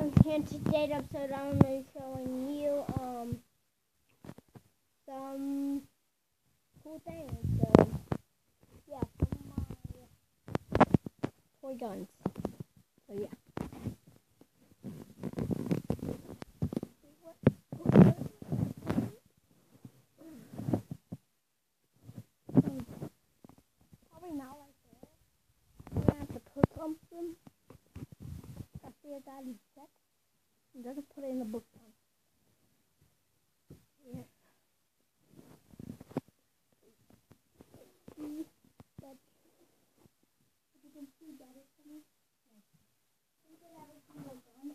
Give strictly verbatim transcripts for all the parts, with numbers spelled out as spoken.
in today's episode, I'm going to be showing you um some cool things. So, yeah, some of my toy guns. So, yeah. Probably not like that. I'm going to have to put something. I see a guy in check. He doesn't put it in the book. Yeah. See that? If you can see better for me. I think I have a single gun.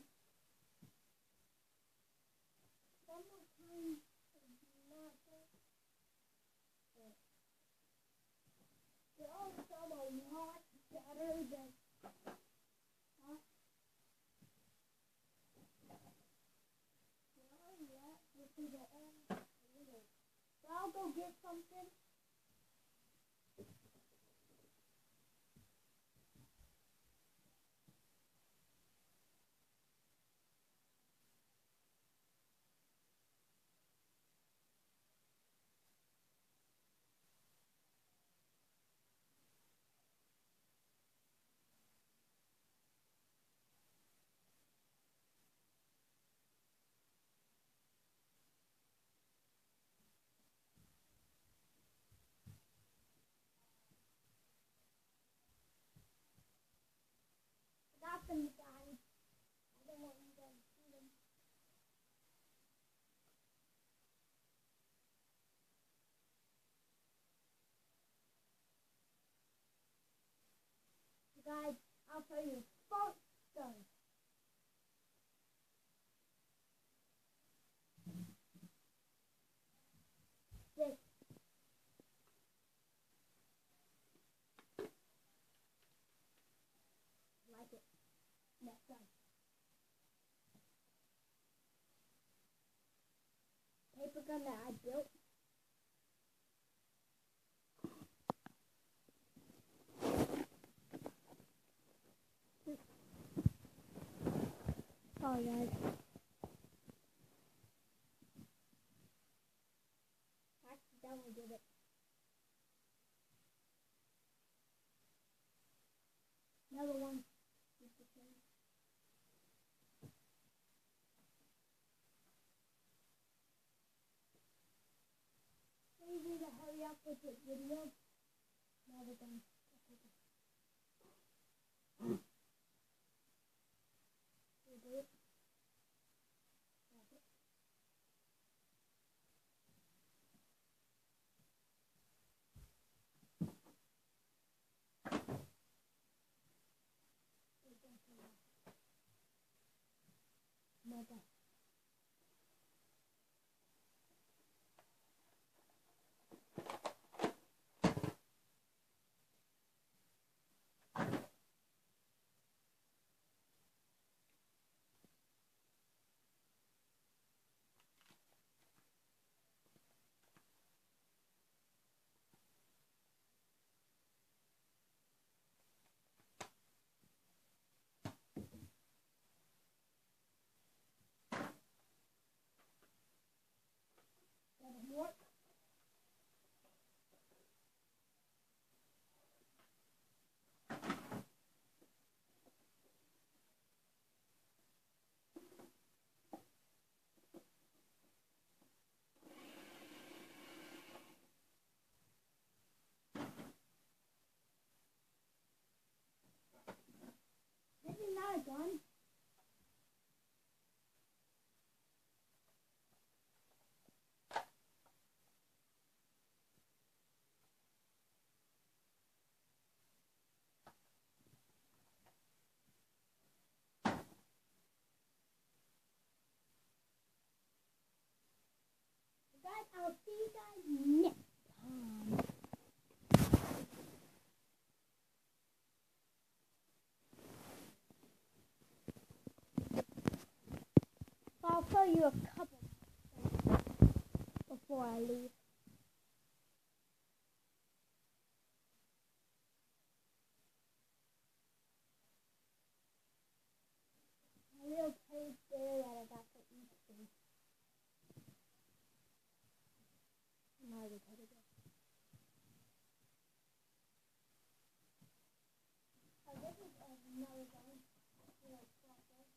One more time. Not there. There are some a lot better than. Huh? Well, yeah, this is a little. So I'll go get something. Got them, guys. I don't want you guys to see them. Guys, I'll show you first gun. This. Like it. Next gun. Paper gun that I built. Sorry, guys. I accidentally did it. Another one. Please need to hurry up with this video. Another gun. You do it. Mother. Doesn't work. This is not a gun. Guys, I'll see you guys next time. I'll show you a couple before I leave. My little page Another gun. Yeah, shotgun.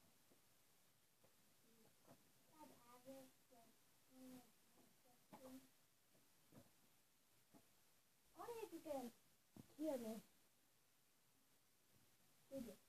I'd have it, but I don't know how to. I wonder if you can hear me. Did you?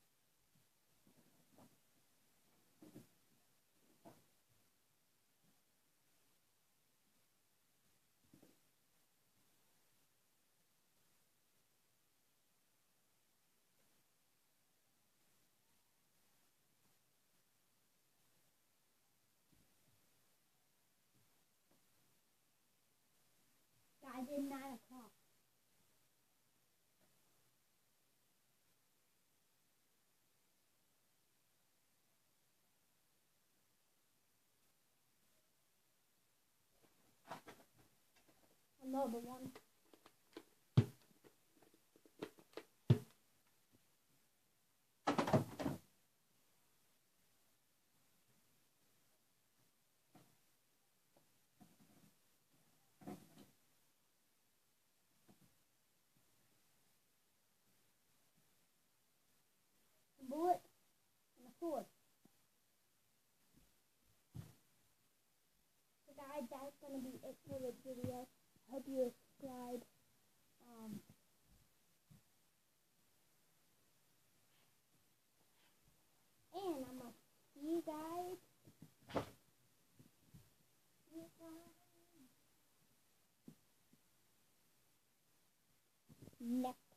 Yeah, I did nine o'clock. Another one. A bullet and a sword. So guys, that's gonna be it for this video. Hope you subscribe. Um, and I'm gonna see you guys. See you guys next